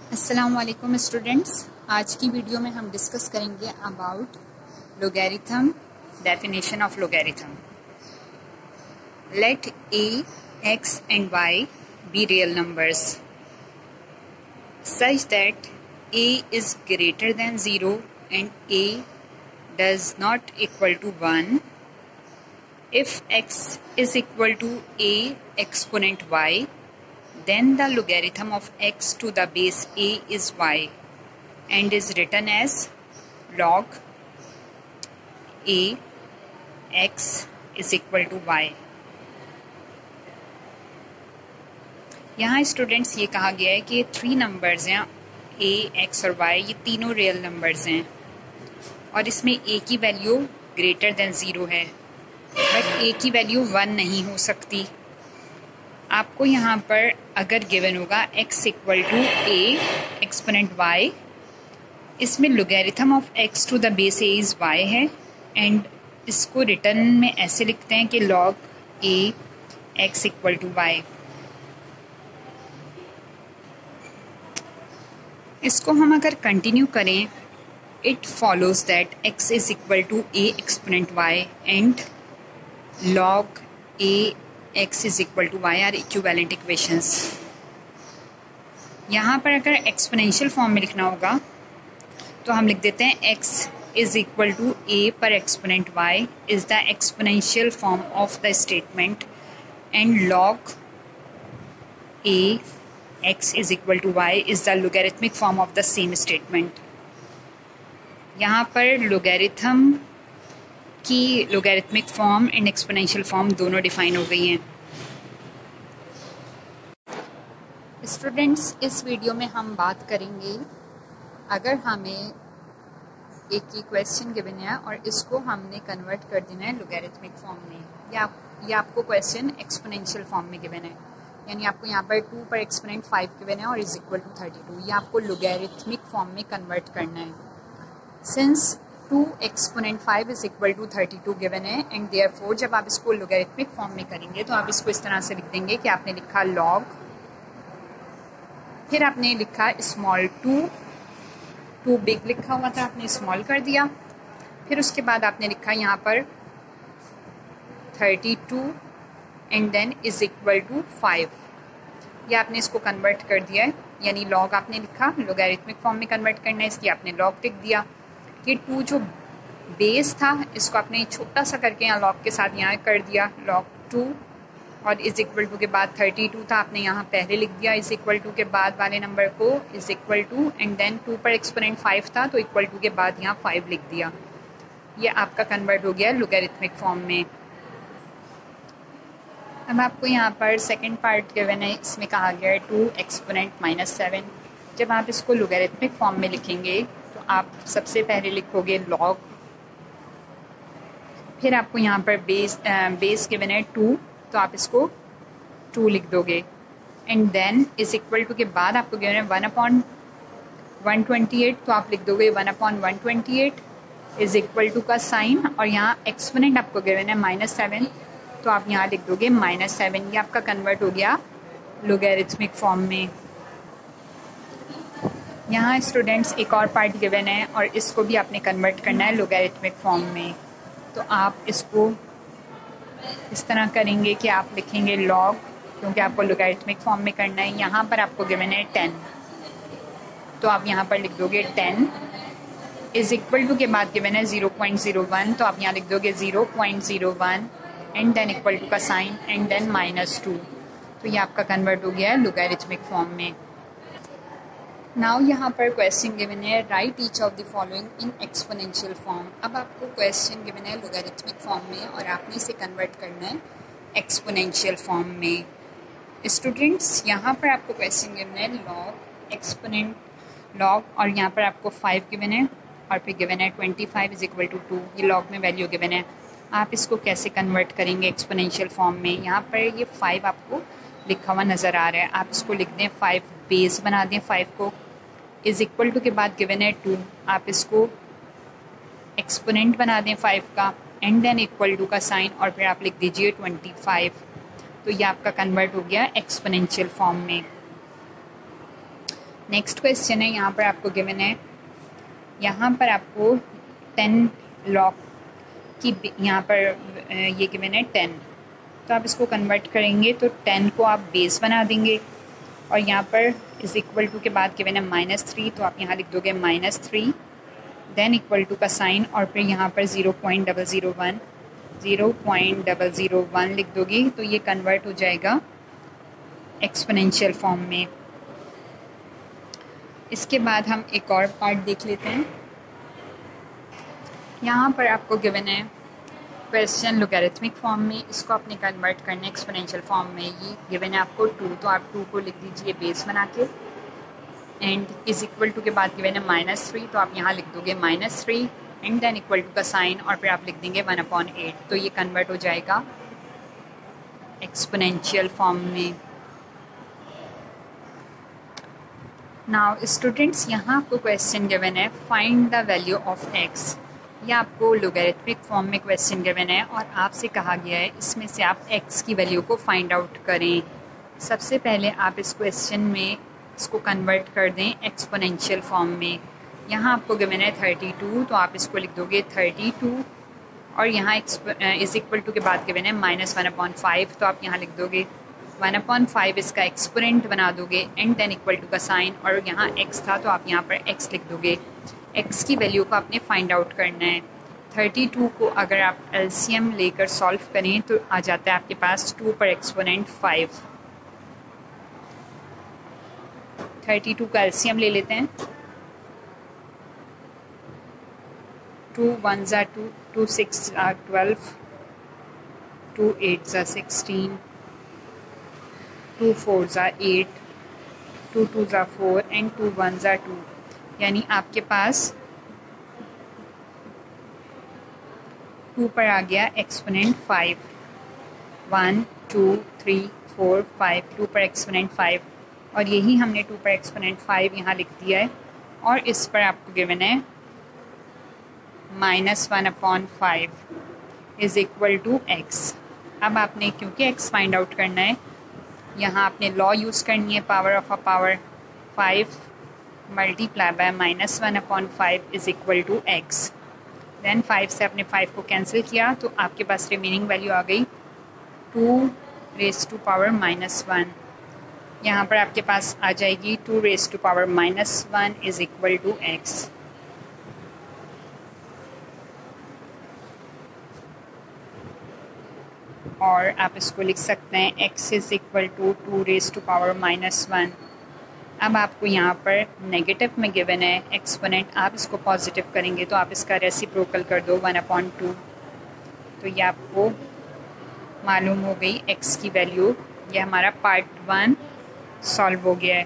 अस्सलाम वालेकुम स्टूडेंट्स। आज की वीडियो में हम डिस्कस करेंगे about logarithm, definition of logarithm. Let a, x and y be real numbers such that a is greater than 0 and a does not equal to 1 if x is equal to a exponent y, then the logarithm of x to the base a is y and is written as log a x is equal to y। यहाँ students ये कहा गया है कि ये 3 numbers हैं a, x और y, ये तीनों रियल नंबर्स हैं और इसमें a की वैल्यू ग्रेटर देन 0 है, बट a की वैल्यू 1 नहीं हो सकती। आपको यहाँ पर अगर गिवन होगा x equal to a exponent y, इसमें logarithm of x to the base a is y है एंड इसको रिटर्न में ऐसे लिखते हैं कि log a x equal to y। इसको हम अगर कंटिन्यू करें, it follows that x is equal to a exponent y and log a x is equal to y are equivalent equations. यहाँ पर अगर एक्सपोनेंशियल फॉर्म में लिखना होगा तो हम लिख देते हैं x is equal to a पर exponent y is the exponential form of the statement and log a x is equal to y is the logarithmic form of the same statement. यहाँ पर लोगैरिथम की logarithmic form and exponential form दोनों define हो गई हैं। Students, इस video में हम बात करेंगे अगर हमें एक ही क्वेश्चन गिवन है और इसको हमने कन्वर्ट कर देना है लोगैरिथमिक फॉर्म में, या आपको क्वेश्चन एक्सपोनेंशियल फॉर्म में गिवन है, यानी आपको यहाँ पर 2 पर एक्सपोनेंट 5 गिवन है और इज इक्वल टू 32, ये आपको लोगैरिथमिक फॉर्म में कन्वर्ट करना है। Since 2 exponent 5 is equal to 32 given है एंड देयरफॉर जब आप इसको लोगैरिथमिक फॉर्म में करेंगे तो आप इसको इस तरह से लिख देंगे कि आपने लिखा log, फिर आपने लिखा स्मॉल 2 बिग लिखा हुआ था, आपने स्मॉल कर दिया, फिर उसके बाद आपने लिखा यहाँ पर 32 and then is equal to 5। ये आपने इसको कन्वर्ट कर दिया है, यानी log आपने लिखा, लोगैरिथमिक फॉर्म में कन्वर्ट करना है इसलिए आपने log लिख दिया। ये 2 जो बेस था इसको आपने छोटा सा करके यहाँ log के साथ यहाँ कर दिया log 2 और इज इक्वल टू के बाद 32 था, आपने यहाँ पहले लिख दिया इज इक्वल टू के बाद वाले नंबर को is equal to and then 2 पर एक्सपोनेंट 5 था तो इक्वल टू के बाद यहाँ 5 लिख दिया। ये आपका कन्वर्ट हो गया लोगैरिथमिक फॉर्म में। अब आपको यहाँ पर सेकंड पार्ट गिवन है, इसमें कहा गया है 2 एक्सपोनेंट -7। जब आप इसको लोगैरिथमिक फॉर्म में लिखेंगे तो आप सबसे पहले लिखोगे log, फिर आपको यहाँ पर बेस गिवन है 2 तो आप इसको 2 लिख दोगे and then is equal to के बाद आपको गिवन है 1/128 तो आप लिख दोगे 1/128 इज इक्वल टू का साइन और यहाँ एक्सपोनेंट आपको गिवन है -7 तो आप यहाँ लिख दोगे -7। ये आपका कन्वर्ट हो गया लोगैरिथमिक फॉर्म में। यहाँ स्टूडेंट्स एक और पार्ट गिवन है और इसको भी आपने कन्वर्ट करना है लोगैरिथमिक फॉर्म में, तो आप इसको इस तरह करेंगे कि आप लिखेंगे log, क्योंकि आपको लोगैरिथमिक फॉर्म में करना है। यहाँ पर आपको गिवन है 10 तो आप यहाँ पर लिख दोगे 10 इज इक्वल टू के बाद गिवन है 0.01 तो आप यहाँ लिख दोगे 0.01 एंड देन इक्वल टू का साइन एंड देन -2 तो ये आपका कन्वर्ट हो गया है लोगैरिथमिक फॉर्म में। नाउ यहाँ पर क्वेश्चन गिवन है write each of the following in exponential form. अब आपको क्वेश्चन गिवन है लोगैरिथमिक फॉर्म में और आपने इसे कन्वर्ट करना है एक्सपोनेंशियल फॉर्म में। स्टूडेंट्स, यहाँ पर आपको क्वेश्चन गिवन है log एक्सपोनेंट log और यहाँ पर आपको 5 गिवन है और फिर गिवन है 25 इज इक्वल टू 2, ये log में वैल्यू गिवन है। आप इसको कैसे कन्वर्ट करेंगे एक्सपोनेंशियल फॉर्म में? यहाँ पर ये 5 आपको लिखा हुआ नज़र आ रहा है, आप इसको लिख दें 5 बेस बना दें 5 को, इज इक्वल टू के बाद गिवन है 2, आप इसको एक्सपोनेंट बना दें 5 का एंड देन इक्वल टू का साइन और फिर आप लिख दीजिए 25। तो ये आपका कन्वर्ट हो गया एक्सपोनेंशियल फॉर्म में। नेक्स्ट क्वेश्चन है, यहाँ पर आपको गिवन है, यहाँ पर आपको 10 लॉग की यहाँ पर ये गिवन है 10, तो आप इसको कन्वर्ट करेंगे तो 10 को आप बेस बना देंगे और यहाँ पर इज़ इक्वल टू के बाद गिवन है -3, तो आप यहाँ लिख दोगे -3, देन इक्वल टू का साइन और फिर यहाँ पर 0.001 लिख दोगे, तो ये कन्वर्ट हो जाएगा एक्सपोनेंशियल फॉर्म में। इसके बाद हम एक और पार्ट देख लेते हैं। यहाँ पर आपको गिवन है क्वेश्चन लोगैरिथमिक फॉर्म में, इसको आपने कन्वर्ट करना है एक्सपोनेंशियल फॉर्म में। ये गिवन है आपको 2, तो आप 2 को लिख दीजिए बेस बना के, एंड इज़ इक्वल टू के बाद गिवन है -3, तो आप यहाँ लिख दोगे -3 एंड देन इक्वल टू का साइन और फिर आप लिख देंगे 1/8, तो ये कन्वर्ट हो जाएगा एक्सपोनेंशियल फॉर्म में। नाउ स्टूडेंट्स, यहाँ आपको क्वेश्चन गिवन है find the value of x। यह आपको लोगैरिथमिक फॉर्म में क्वेश्चन गिवन है और आपसे कहा गया है इसमें से आप x की वैल्यू को फाइंड आउट करें। सबसे पहले आप इस क्वेश्चन में इसको कन्वर्ट कर दें एक्सपोनेंशियल फॉर्म में। यहाँ आपको गिवन है 32, तो आप इसको लिख दोगे 32 और यहाँ इज़ इक्वल टू के बाद गिवन है -1/5, तो आप यहाँ लिख दोगे 1/5, इसका एक्सपोनेंट बना दोगे एंड देन इक्वल टू का साइन, और यहाँ x था तो आप यहाँ पर x लिख दोगे। x की वैल्यू को आपने फाइंड आउट करना है। 32 को अगर आप एलसीएम लेकर सॉल्व करें तो आ जाता है आपके पास 2 पर एक्सपोनेंट 5। 32 का एलसीएम ले लेते हैं। 2 1 ज़ा 2, 2 6 ज़ा 12, 2 8 ज़ा 16, 2 4 ज़ा 8, 2 2 ज़ा 4 एंड 2 1 ज़ा 2, यानी आपके पास 2 पर आ गया एक्सपोनेंट 5। 1 2 3 4 5, 2 पर एक्सपोनेंट 5, और यही हमने 2 पर एक्सपोनेंट 5 यहाँ लिख दिया है, और इस पर आपको गिवन है -1/5 इज़ इक्वल टू x। अब आपने क्योंकि x फाइंड आउट करना है, यहाँ आपने लॉ यूज़ करनी है, power of a power 5 multiply by -1/5 is equal to x। Then 5 से आपने 5 को कैंसिल किया तो आपके पास रिमेनिंग वैल्यू आ गई 2⁻⁻1। यहाँ पर आपके पास आ जाएगी 2⁻⁻1 इज़ इक्वल टू x। और आप इसको लिख सकते हैं x इज़ इक्वल टू 2⁻⁻1। अब आपको यहाँ पर नेगेटिव में गिवन है एक्सपोनेंट, आप इसको पॉजिटिव करेंगे तो आप इसका रेसिप्रोकल कर दो 1/2, तो ये आपको मालूम हो गई x की वैल्यू। ये हमारा पार्ट 1 सॉल्व हो गया है।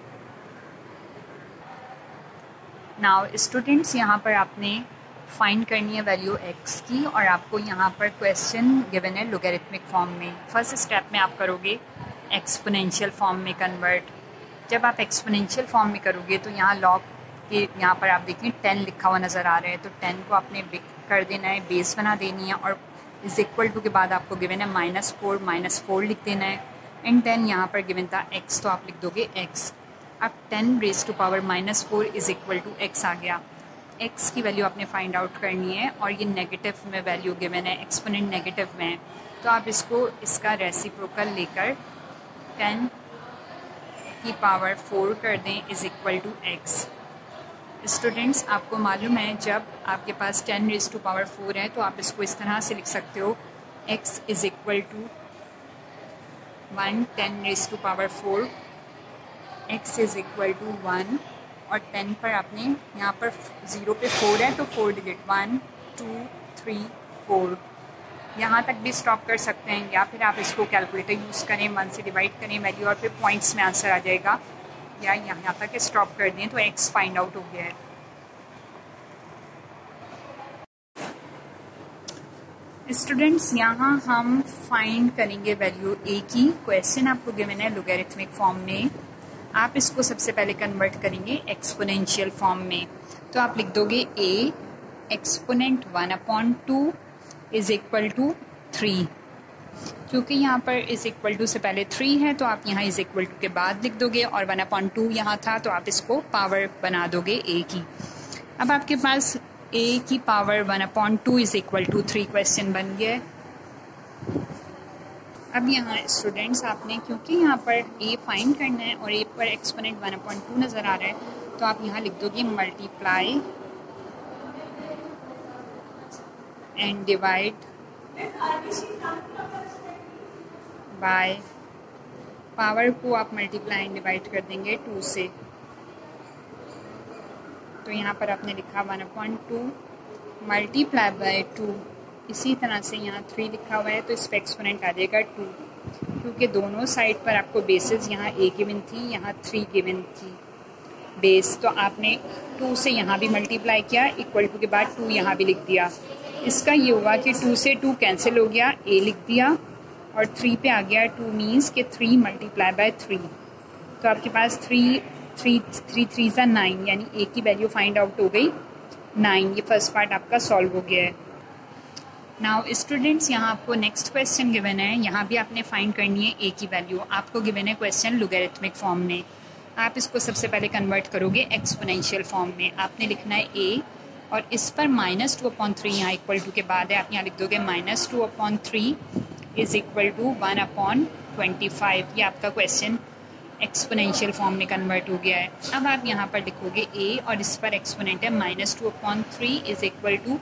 नाउ स्टूडेंट्स, यहाँ पर आपने फाइंड करनी है वैल्यू x की, और आपको यहाँ पर क्वेश्चन गिवन है लोगैरिथमिक फॉर्म में। फर्स्ट स्टेप में आप करोगे एक्सपोनेंशियल फॉर्म में कन्वर्ट। जब आप एक्सपोनेंशियल फॉर्म में करोगे तो यहाँ लॉग के यहाँ पर आप देखें 10 लिखा हुआ नज़र आ रहा है, तो 10 को आपने कर देना है, बेस बना देनी है, और इज़ इक्वल टू के बाद आपको गिवन है -4 लिख देना है, एंड देन यहाँ पर गिवन था x, तो आप लिख दोगे x। अब 10⁻⁻4 इज़ इक्वल टू x आ गया। x की वैल्यू आपने फाइंड आउट करनी है, और ये नेगेटिव में वैल्यू गिवन है, एक्सपोनेंट नेगेटिव में है, तो आप इसको इसका रेसिप्रोकल लेकर 10⁻4 कर दें is equal to x। Students, आपको मालूम है जब आपके पास 10⁻4 है तो आप इसको इस तरह से लिख सकते हो, x is equal to 1 10⁻4, x is equal to 1, और 10 पर आपने यहाँ पर 0 पे 4 है तो 4 डिजिट 1 2 3 4, यहाँ तक भी स्टॉप कर सकते हैं, या फिर आप इसको कैलकुलेटर यूज़ करें, 1 से डिवाइड करें वैल्यू, और फिर पॉइंट्स में आंसर आ जाएगा, या यहाँ तक स्टॉप कर दें तो x फाइंड आउट हो गया है। स्टूडेंट्स, यहाँ हम फाइंड करेंगे वैल्यू a की। क्वेश्चन आपको गिवन है लोगैरिथमिक फॉर्म में, आप इसको सबसे पहले कन्वर्ट करेंगे एक्सपोनेंशियल फॉर्म में, तो आप लिख दोगे a exponent 1/2 is equal to 3। क्योंकि यहाँ पर इज़ इक्वल टू से पहले 3 है तो आप यहाँ इज़ इक्वल टू के बाद लिख दोगे, और 1/2 यहाँ था तो आप इसको पावर बना दोगे a की। अब आपके पास a की power 1/2 is equal to 3 question बन गया। अब यहाँ स्टूडेंट्स आपने, क्योंकि यहाँ पर a फाइंड करना है और a पर एक्सपोनेंट 1/2 नज़र आ रहा है, तो आप यहाँ लिख दोगे multiply and divide by, power को आप मल्टीप्लाई एंड डिवाइड कर देंगे 2 से। तो यहाँ पर आपने लिखा 1/2 मल्टीप्लाई बाय 2। इसी तरह से यहाँ 3 लिखा हुआ है तो इस पर एक्सपोनेंट आ जाएगा 2, क्योंकि दोनों साइड पर आपको बेसिस यहाँ a गिवन थी, यहाँ 3 गिवन थी बेस, तो आपने 2 से यहाँ भी मल्टीप्लाई किया, इक्वल टू के बाद 2 यहाँ भी लिख दिया। इसका ये हुआ कि 2 से 2 कैंसिल हो गया, a लिख दिया और 3 पे आ गया 2, मीन्स के 3 मल्टीप्लाई बाय 3। तो आपके पास 3 3 सा 9, यानी a की वैल्यू फाइंड आउट हो गई 9। ये फर्स्ट पार्ट आपका सॉल्व हो गया है। नाउ स्टूडेंट्स, यहाँ आपको नेक्स्ट क्वेश्चन गिवन है, यहाँ भी आपने फाइंड करनी है a की वैल्यू। आपको गिवन है क्वेश्चन लॉगरिथमिक फॉर्म में। आप इसको सबसे पहले कन्वर्ट करोगे एक्सपोनेंशियल फॉर्म में। आपने लिखना है a और इस पर -2/3 यहाँ इक्वल टू के बाद है, आप यहाँ लिख दोगे -2/3 इज़ इक्वल टू 1/25। ये आपका क्वेश्चन एक्सपोनेंशियल फॉर्म में कन्वर्ट हो गया है। अब आप यहाँ पर लिखोगे a और इस पर एक्सपोनेंट है -2/3 इज़ इक्वल टू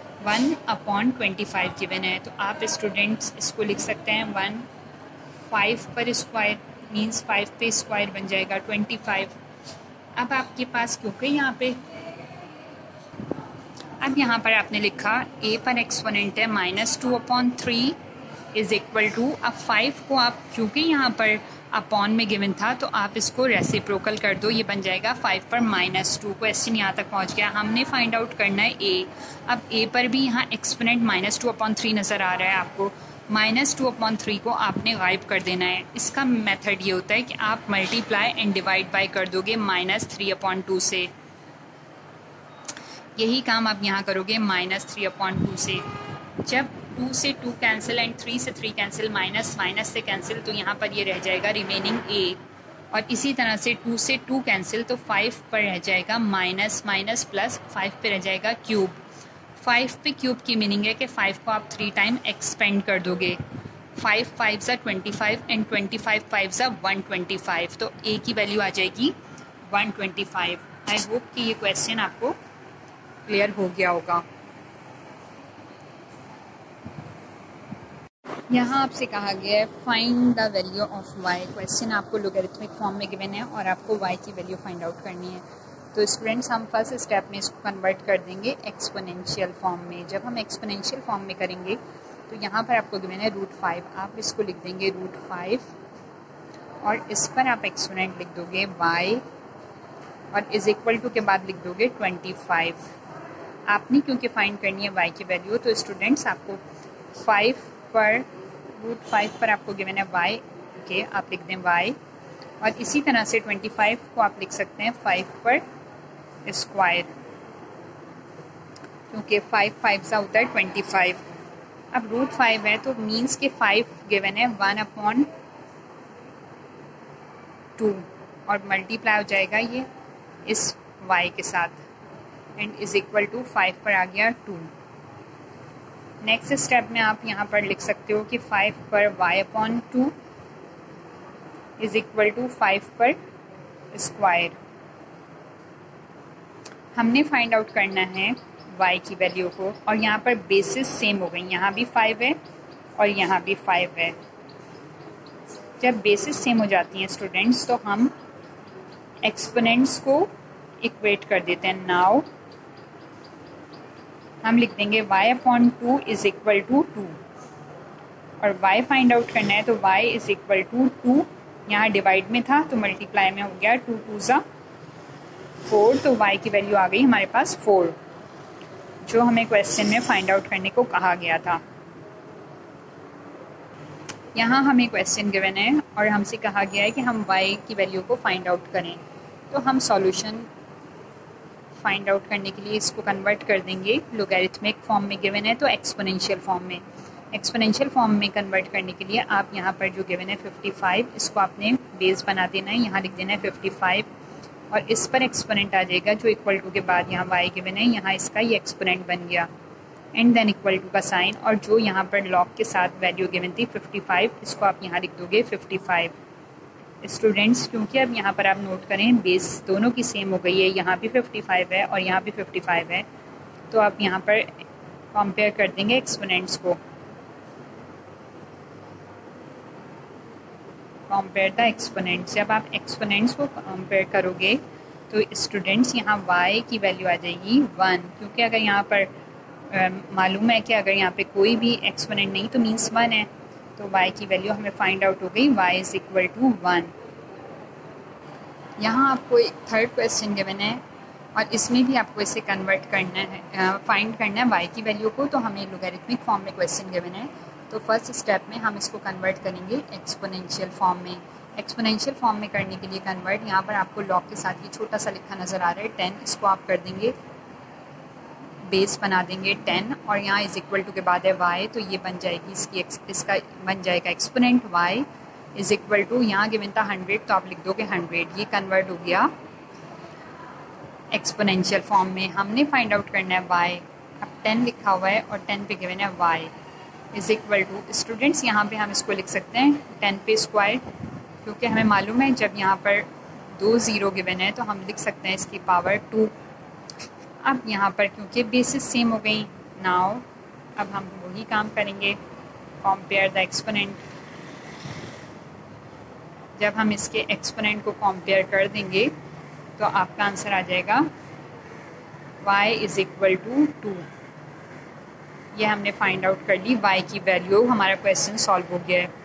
1/25 गिवन है। तो आप स्टूडेंट्स इसको लिख सकते हैं 5 पर स्क्वायर, मीन्स 5 पे स्क्वायर बन जाएगा 25। अब आपके पास क्योंकि यहाँ पे, अब यहाँ पर आपने लिखा a पर एक्सपोनेंट है -2/3 इज़ इक्वल टू, अब 5 को आप क्योंकि यहाँ पर अपॉन में गिवन था तो आप इसको रेसिप्रोकल कर दो, ये बन जाएगा 5 पर -2। क्वेश्चन यहाँ तक पहुँच गया। हमने फाइंड आउट करना है a। अब a पर भी यहाँ एक्सपोनेंट -2/3 नज़र आ रहा है आपको, -2/3 को आपने गायब कर देना है। इसका मेथड ये होता है कि आप मल्टीप्लाई एंड डिवाइड बाय कर दोगे -3/2 से। यही काम आप यहाँ करोगे -3/2 से। जब 2 से 2 कैंसिल एंड 3 से 3 कैंसिल, माइनस से कैंसिल, तो यहाँ पर ये रह जाएगा रिमेनिंग a। और इसी तरह से 2 से 2 कैंसिल तो 5 पर रह जाएगा माइनस प्लस 5 पे रह जाएगा क्यूब। 5 पे क्यूब की मीनिंग है कि 5 को आप 3 टाइम एक्सपेंड कर दोगे। 5 5 सा 25 एंड 25 5 सा 125, तो a की वैल्यू आ जाएगी 125। आई होप कि ये क्वेश्चन आपको क्लियर हो गया होगा। यहाँ आपसे कहा गया है find the value of y। Question आपको लॉगरिथमिक फॉर्म में गिवन है और आपको y की वैल्यू फाइंड आउट करनी है। तो स्टूडेंट्स, हम फर्स्ट स्टेप में इसको कन्वर्ट कर देंगे एक्सपोनेंशियल फॉर्म में। जब हम एक्सपोनेंशियल फॉर्म में करेंगे तो यहाँ पर आपको गिवन है √5, आप इसको लिख देंगे √5 और इस पर आप एक्सपोनेंट लिख दोगे y और इज़ इक्वल टू के बाद लिख दोगे 25। आपने क्योंकि फाइंड करनी है y की वैल्यू, तो स्टूडेंट्स आपको 5 पर √5 पर आपको गिवन है y के, आप लिख दें y और इसी तरह से 25 को आप लिख सकते हैं 5 पर स्क्वायर, क्योंकि 5 5 सा होता है 25। अब √5 है तो मीन्स के 5 गिवन है 1/2 और मल्टीप्लाई हो जाएगा ये इस y के साथ एंड इज़ इक्वल टू 5 पर आ गया 2। नेक्स्ट स्टेप में आप यहाँ पर लिख सकते हो कि 5 पर y/2 इज़ इक्वल टू 5 पर स्क्वायर। हमने फाइंड आउट करना है y की वैल्यू को, और यहाँ पर बेसिस सेम हो गई, यहाँ भी 5 है और यहाँ भी 5 है। जब बेसिस सेम हो जाती हैं स्टूडेंट्स तो हम एक्सपोनेंट्स को इक्वेट कर देते हैं। नाउ हम लिख देंगे y/2 इज़ इक्वल टू 2 और y फाइंड आउट करना है तो y इज़ इक्वल टू 2, यहाँ डिवाइड में था तो मल्टीप्लाई में हो गया 2 2 ज़ा 4, तो y की वैल्यू आ गई हमारे पास 4, जो हमें क्वेश्चन में फाइंड आउट करने को कहा गया था। यहाँ हमें क्वेश्चन गिवन है और हमसे कहा गया है कि हम y की वैल्यू को फाइंड आउट करें, तो हम सॉल्यूशन फाइंड आउट करने के लिए इसको कन्वर्ट कर देंगे। लॉगरिथमिक फॉर्म में गिवन है तो एक्सपोनेंशियल फॉर्म में। एक्सपोनेंशियल फॉर्म में कन्वर्ट करने के लिए आप यहाँ पर जो गिवन है 55, इसको आपने बेस बना देना है, यहाँ लिख देना है 55 और इस पर एक्सपोनेंट आ जाएगा जो इक्वल टू के बाद यहाँ y गिवन है, यहाँ इसका ये एक्सपोनेंट बन गया एंड देन इक्वल टू का साइन, और जो यहाँ पर लॉग के साथ वैल्यू गिवन थी 55, इसको आप यहाँ लिख दोगे 55। स्टूडेंट्स क्योंकि अब यहाँ पर आप नोट करें बेस दोनों की सेम हो गई है, यहाँ भी 55 है और यहाँ भी 55 है, तो आप यहाँ पर कंपेयर कर देंगे एक्सपोनेंट्स को। कंपेयर द एक्सपोनेंट्स, जब आप एक्सपोनेंट्स को कंपेयर करोगे तो स्टूडेंट्स यहाँ y की वैल्यू आ जाएगी 1, क्योंकि अगर यहाँ पर मालूम है कि अगर यहाँ पे कोई भी एक्सपोनेंट नहीं तो मीन्स 1 है, तो y की वैल्यू हमें फाइंड आउट हो गई, y इज़ इक्वल टू 1। यहाँ आपको एक थर्ड क्वेश्चन गिवन है और इसमें भी आपको इसे कन्वर्ट करना है, फाइंड करना है y की वैल्यू को, तो हमें लोगैरिथमिक फॉर्म में क्वेश्चन गिवन है। तो फर्स्ट स्टेप में हम इसको कन्वर्ट करेंगे एक्सपोनेंशियल फॉर्म में। एक्सपोनेंशियल फॉर्म में करने के लिए कन्वर्ट, यहाँ पर आपको लॉग के साथ ये छोटा सा लिखा नज़र आ रहा है 10, इसको आप कर देंगे बेस बना देंगे 10 और यहाँ इज़ इक्वल टू के बाद है y, तो ये बन जाएगी इसका बन जाएगा exponent y is equal to, यहाँ गिवन था 100 तो आप लिख दोगे 100, ये कन्वर्ट हो गया एक्सपोनेंशियल फॉर्म में। हमने फाइंड आउट करना है y, अब 10 लिखा हुआ है और 10 पे गिवन है y is equal to, students यहाँ पे हम इसको लिख सकते हैं 10 पे स्क्वायर, क्योंकि हमें मालूम है जब यहाँ पर 2 ज़ीरो गिवन है तो हम लिख सकते हैं इसकी पावर 2। अब यहाँ पर क्योंकि बेसिस सेम हो गई, नाउ अब हम वही काम करेंगे, कंपेयर द एक्सपोनेंट। जब हम इसके एक्सपोनेंट को कंपेयर कर देंगे तो आपका आंसर आ जाएगा y इज़ इक्वल टू 2। ये हमने फाइंड आउट कर ली y की वैल्यू, हमारा क्वेश्चन सॉल्व हो गया है।